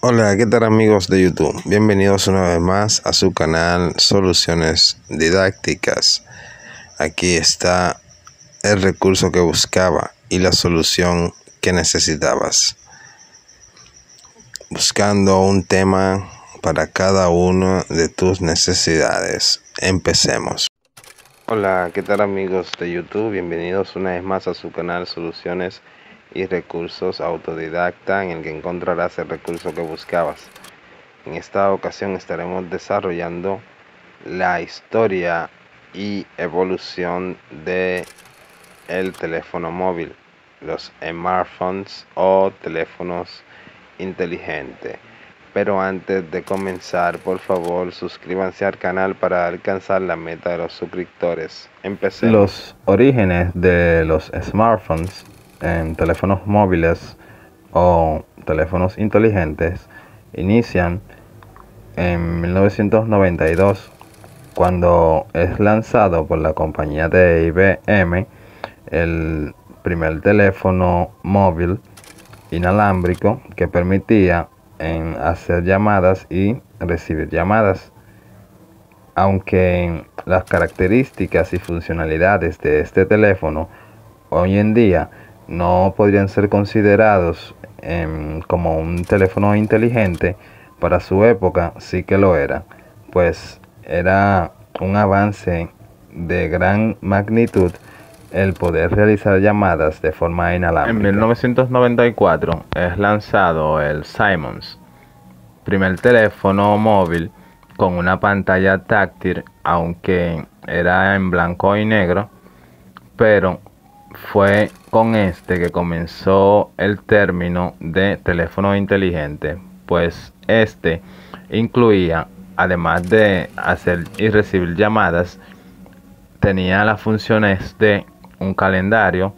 Hola, ¿qué tal amigos de YouTube? Bienvenidos una vez más a su canal Soluciones Didácticas. Aquí está el recurso que buscaba y la solución que necesitabas. Buscando un tema para cada una de tus necesidades. Empecemos. Hola, ¿qué tal amigos de YouTube? Bienvenidos una vez más a su canal Soluciones y Recursos Autodidacta, en el que encontrarás el recurso que buscabas. En esta ocasión estaremos desarrollando la historia y evolución de el teléfono móvil, los smartphones o teléfonos inteligentes. Pero antes de comenzar, por favor, suscríbanse al canal para alcanzar la meta de los suscriptores. Empecemos. Los orígenes de los smartphones en teléfonos móviles o teléfonos inteligentes inician en 1992, cuando es lanzado por la compañía de IBM el primer teléfono móvil inalámbrico que permitía hacer llamadas y recibir llamadas. Aunque las características y funcionalidades de este teléfono hoy en día no podrían ser considerados como un teléfono inteligente, para su época sí que lo era, pues era un avance de gran magnitud el poder realizar llamadas de forma inalámbrica. En 1994 es lanzado el Siemens, primer teléfono móvil con una pantalla táctil, aunque era en blanco y negro, pero fue con este que comenzó el término de teléfono inteligente, pues este incluía, además de hacer y recibir llamadas, tenía las funciones de un calendario,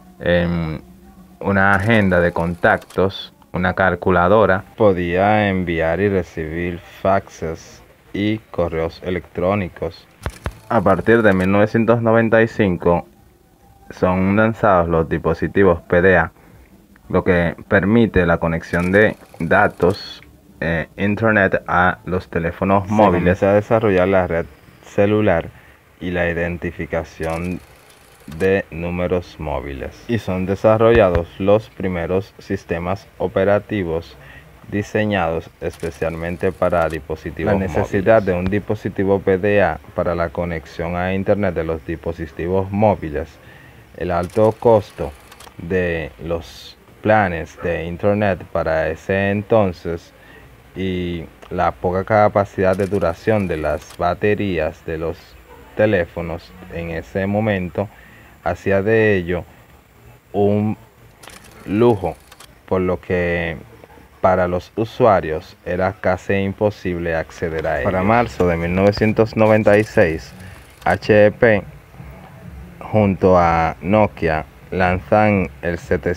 una agenda de contactos, una calculadora, podía enviar y recibir faxes y correos electrónicos. A partir de 1995 son lanzados los dispositivos PDA, lo que permite la conexión de datos internet a los teléfonos móviles. Se comienza a desarrollar la red celular y la identificación de números móviles, y son desarrollados los primeros sistemas operativos diseñados especialmente para dispositivos móviles. La necesidad de un dispositivo PDA para la conexión a internet de los dispositivos móviles, el alto costo de los planes de internet para ese entonces y la poca capacidad de duración de las baterías de los teléfonos en ese momento hacía de ello un lujo, por lo que para los usuarios era casi imposible acceder a ellos. Para marzo de 1996, HP junto a Nokia lanzan el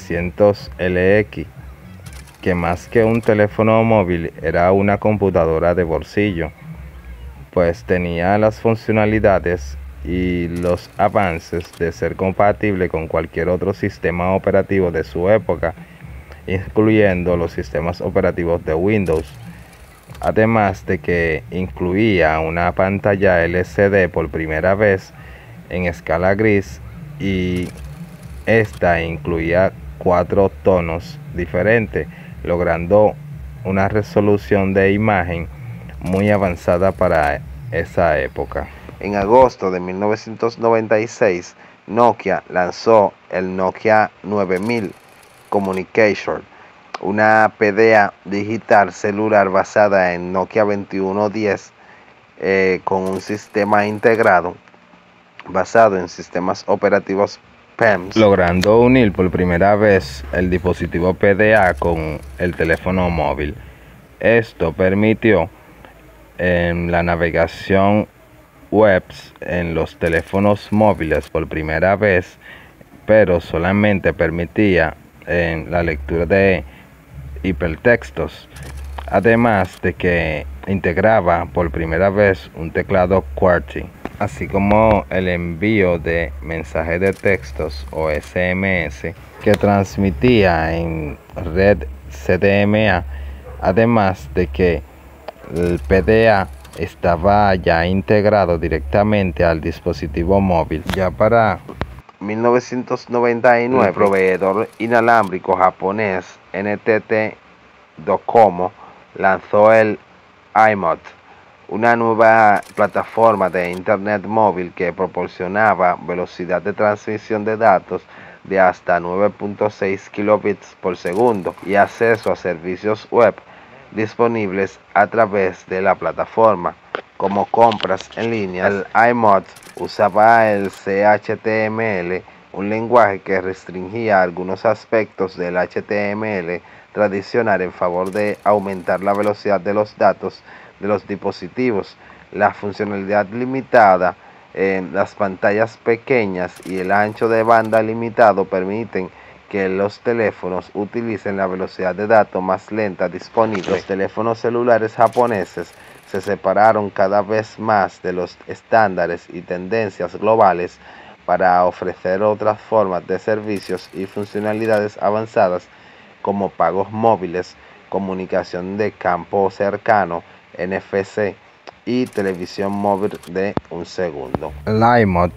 700LX, que más que un teléfono móvil era una computadora de bolsillo, pues tenía las funcionalidades y los avances de ser compatible con cualquier otro sistema operativo de su época, incluyendo los sistemas operativos de Windows, además de que incluía una pantalla LCD por primera vez en escala gris, y esta incluía 4 tonos diferentes, logrando una resolución de imagen muy avanzada para esa época. En agosto de 1996, Nokia lanzó el Nokia 9000 Communication, una PDA digital celular basada en Nokia 2110, con un sistema integrado basado en sistemas operativos PEMS, logrando unir por primera vez el dispositivo PDA con el teléfono móvil. Esto permitió la navegación web en los teléfonos móviles por primera vez, pero solamente permitía la lectura de hipertextos, además de que integraba por primera vez un teclado QWERTY, así como el envío de mensajes de textos o SMS que transmitía en red CDMA además de que el PDA estaba ya integrado directamente al dispositivo móvil. Ya para 1999, el proveedor inalámbrico japonés NTT Docomo lanzó el iMod, una nueva plataforma de internet móvil que proporcionaba velocidad de transmisión de datos de hasta 9.6 kilobits por segundo y acceso a servicios web disponibles a través de la plataforma, como compras en línea. El iMod usaba el CHTML, un lenguaje que restringía algunos aspectos del HTML tradicional en favor de aumentar la velocidad de los datos de los dispositivos, la funcionalidad limitada en las pantallas pequeñas y el ancho de banda limitado permiten que los teléfonos utilicen la velocidad de datos más lenta disponible. Los teléfonos celulares japoneses se separaron cada vez más de los estándares y tendencias globales para ofrecer otras formas de servicios y funcionalidades avanzadas como pagos móviles, comunicación de campo cercano, NFC y televisión móvil de un segundo. el iMod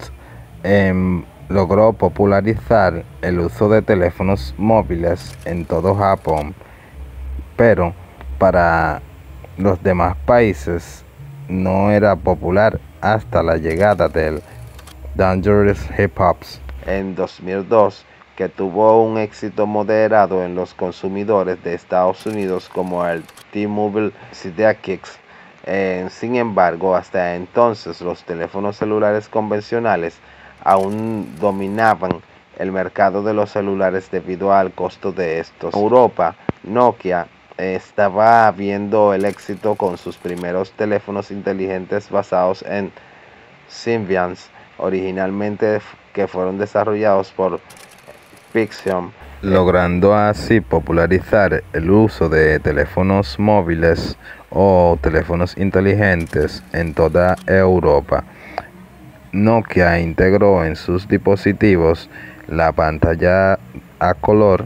logró popularizar el uso de teléfonos móviles en todo Japón, pero para los demás países no era popular hasta la llegada del Dangerous Hip Hops en 2002, que tuvo un éxito moderado en los consumidores de Estados Unidos como el T-Mobile Sidekicks. Sin embargo, hasta entonces los teléfonos celulares convencionales aún dominaban el mercado de los celulares debido al costo de estos. En Europa, Nokia estaba viendo el éxito con sus primeros teléfonos inteligentes basados en Symbians, originalmente que fueron desarrollados por Pixion, logrando así popularizar el uso de teléfonos móviles o teléfonos inteligentes en toda Europa. Nokia integró en sus dispositivos la pantalla a color,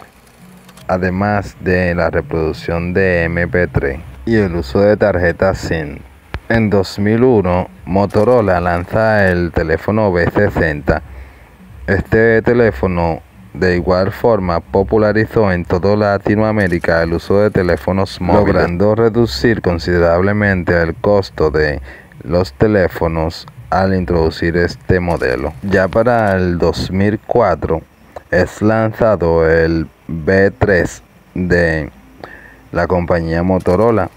además de la reproducción de MP3 y el uso de tarjetas SIM. En 2001, Motorola lanza el teléfono V60. Este teléfono de igual forma popularizó en toda Latinoamérica el uso de teléfonos móviles, logrando reducir considerablemente el costo de los teléfonos al introducir este modelo. Ya para el 2004 es lanzado el V3 de la compañía Motorola.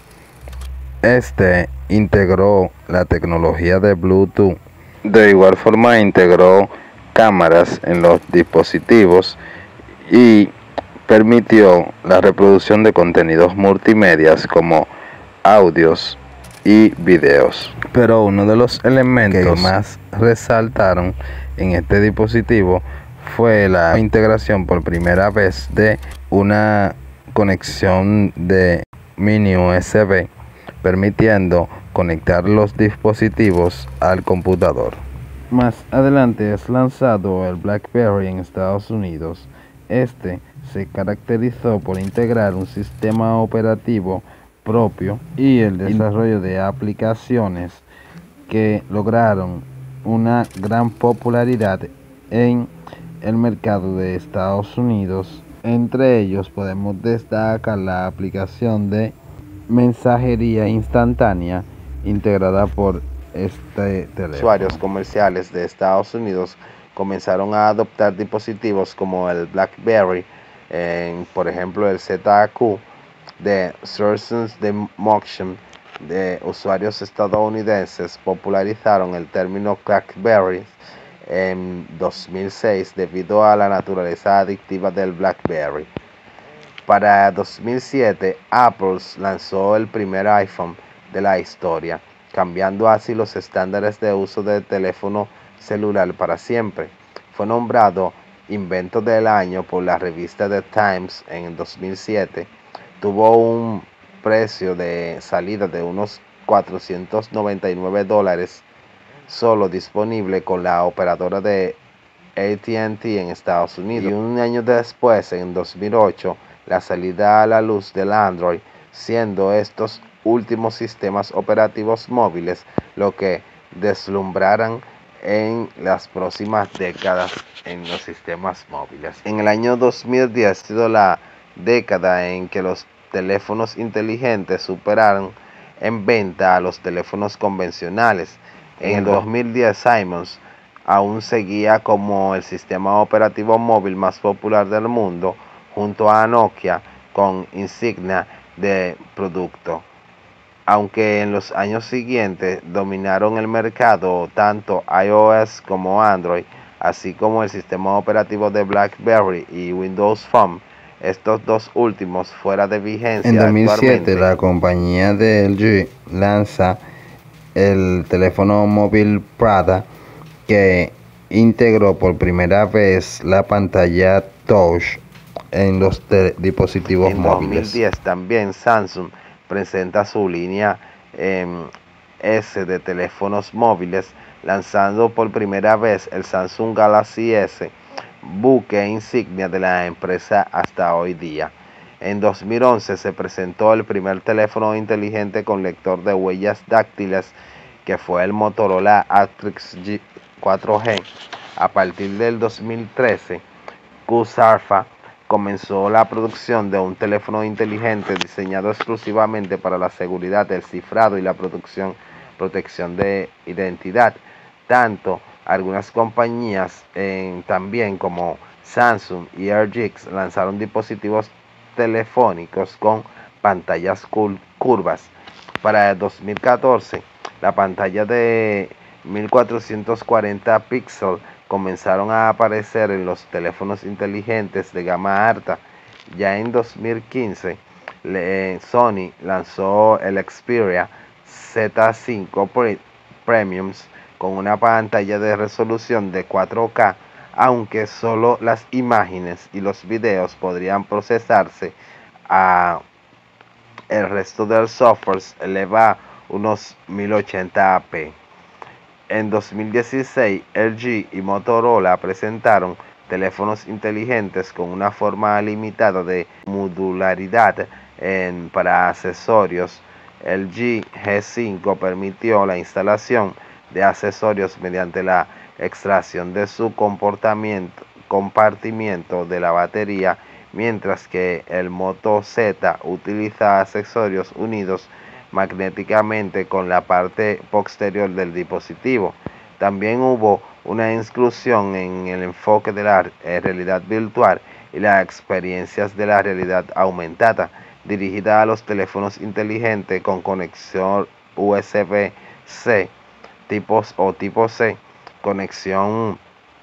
Este integró la tecnología de Bluetooth. De igual forma integró cámaras en los dispositivos y permitió la reproducción de contenidos multimedias como audios y videos. Pero uno de los elementos que más resaltaron en este dispositivo fue la integración por primera vez de una conexión de mini USB, permitiendo conectar los dispositivos al computador. Más adelante es lanzado el BlackBerry en Estados Unidos. Este se caracterizó por integrar un sistema operativo propio y el desarrollo de aplicaciones que lograron una gran popularidad en el mercado de Estados Unidos. Entre ellos podemos destacar la aplicación de mensajería instantánea integrada por este teléfono. Usuarios comerciales de Estados Unidos comenzaron a adoptar dispositivos como el BlackBerry, por ejemplo el ZQ de Sources de Motion. De usuarios estadounidenses popularizaron el término BlackBerry en 2006 debido a la naturaleza adictiva del BlackBerry. Para 2007, Apple lanzó el primer iPhone de la historia, cambiando así los estándares de uso del teléfono celular para siempre. Fue nombrado invento del año por la revista The Times en 2007. Tuvo un precio de salida de unos $499, solo disponible con la operadora de AT&T en Estados Unidos. Y un año después, en 2008, la salida a la luz del Android siendo estos últimos sistemas operativos móviles lo que deslumbrarán en las próximas décadas en los sistemas móviles. En el año 2010 ha sido la década en que los teléfonos inteligentes superaron en venta a los teléfonos convencionales. En el 2010 Siemens aún seguía como el sistema operativo móvil más popular del mundo, junto a Nokia con insignia de producto. Aunque en los años siguientes dominaron el mercado tanto iOS como Android, así como el sistema operativo de BlackBerry y Windows Phone, estos dos últimos fuera de vigencia. En 2007 la compañía de LG lanza el teléfono móvil Prada, que integró por primera vez la pantalla touch en los dispositivos móviles. En 2010 también Samsung presenta su línea S de teléfonos móviles, lanzando por primera vez el Samsung Galaxy S, buque insignia de la empresa hasta hoy día. En 2011 se presentó el primer teléfono inteligente con lector de huellas dáctiles, que fue el Motorola Atrix 4G. A partir del 2013, QZarfa comenzó la producción de un teléfono inteligente diseñado exclusivamente para la seguridad, el cifrado y la protección de identidad. Tanto algunas compañías también como Samsung y LG lanzaron dispositivos telefónicos con pantallas curvas. Para el 2014, la pantalla de 1440 píxeles comenzaron a aparecer en los teléfonos inteligentes de gama alta. Ya en 2015, Sony lanzó el Xperia Z5 Premiums con una pantalla de resolución de 4K, aunque solo las imágenes y los videos podrían procesarse. El resto del software eleva unos 1080p. En 2016, LG y Motorola presentaron teléfonos inteligentes con una forma limitada de modularidad para accesorios. El G5 permitió la instalación de accesorios mediante la extracción de su compartimiento de la batería, mientras que el Moto Z utiliza accesorios unidos magnéticamente con la parte posterior del dispositivo. También hubo una inclusión en el enfoque de la realidad virtual y las experiencias de la realidad aumentada, dirigida a los teléfonos inteligentes con conexión USB-C tipo C, conexión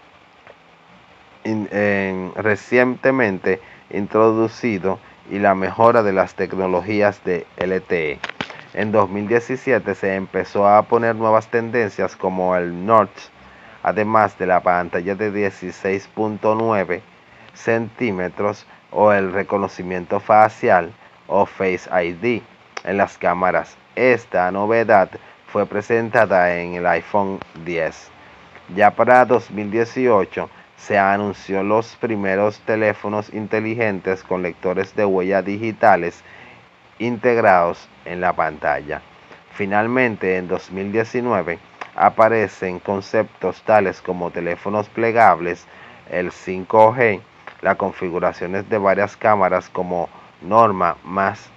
recientemente introducido, y la mejora de las tecnologías de LTE. En 2017 se empezó a poner nuevas tendencias como el notch, además de la pantalla de 16.9 centímetros o el reconocimiento facial o Face ID en las cámaras. Esta novedad fue presentada en el iPhone X. Ya para 2018 se anunció los primeros teléfonos inteligentes con lectores de huellas digitales integrados en la pantalla. Finalmente, en 2019 aparecen conceptos tales como teléfonos plegables, el 5G, las configuraciones de varias cámaras como norma más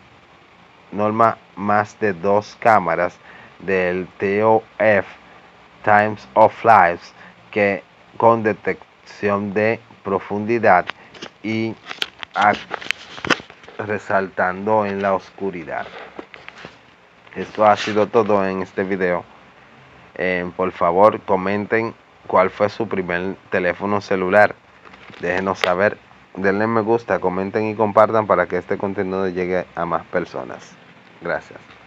de 2 cámaras del TOF, Times of Flight, que con detección de profundidad y resaltando en la oscuridad. Esto ha sido todo en este video. Por favor, comenten cuál fue su primer teléfono celular. Déjenos saber. Denle me gusta, comenten y compartan para que este contenido llegue a más personas. Gracias.